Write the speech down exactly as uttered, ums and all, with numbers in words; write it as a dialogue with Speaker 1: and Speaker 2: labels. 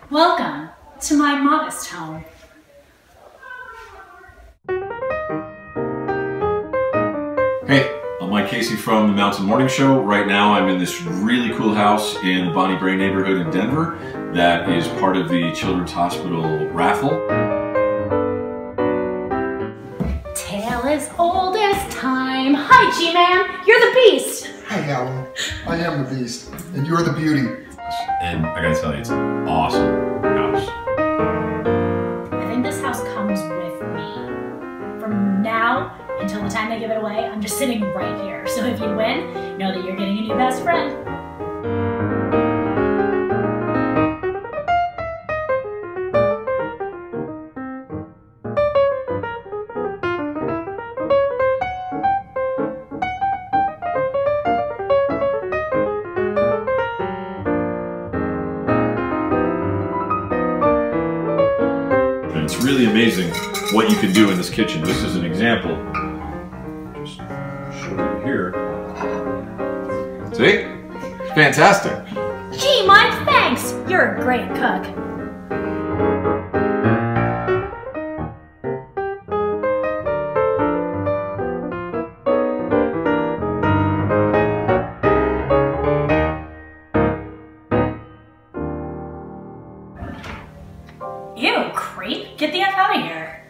Speaker 1: Welcome to my modest home.
Speaker 2: Hey, I'm Mike Casey from the Mountain Morning Show. Right now I'm in this really cool house in the Bonnie Brae neighborhood in Denver that is part of the Children's Hospital Raffle.
Speaker 1: Tale as old as time. Hi, G-Man. You're the beast.
Speaker 3: Hi, Alan. I am the beast, and you're the beauty.
Speaker 2: And I gotta tell you, it's an awesome house.
Speaker 1: I think this house comes with me. From now until the time they give it away, I'm just sitting right here. So if you win, know that you're getting a new best friend.
Speaker 2: And it's really amazing what you can do in this kitchen. This is an example. Just show you here. See? It's fantastic.
Speaker 1: Gee, Mike, thanks. You're a great cook. Ew, creep. Get the F out of here.